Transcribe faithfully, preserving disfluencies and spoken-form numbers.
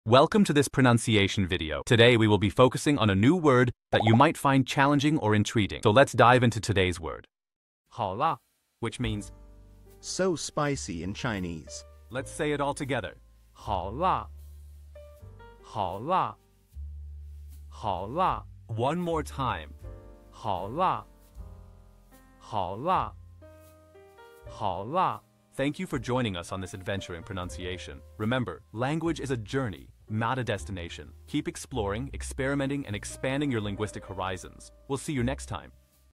Welcome to this pronunciation video. Today we will be focusing on a new word that you might find challenging or intriguing. So let's dive into today's word. 好辣, which means so spicy in Chinese. Let's say it all together. 好辣,好辣,好辣. One more time. 好辣,好辣,好辣. Thank you for joining us on this adventure in pronunciation. Remember, language is a journey, not a destination. Keep exploring, experimenting, and expanding your linguistic horizons. We'll see you next time.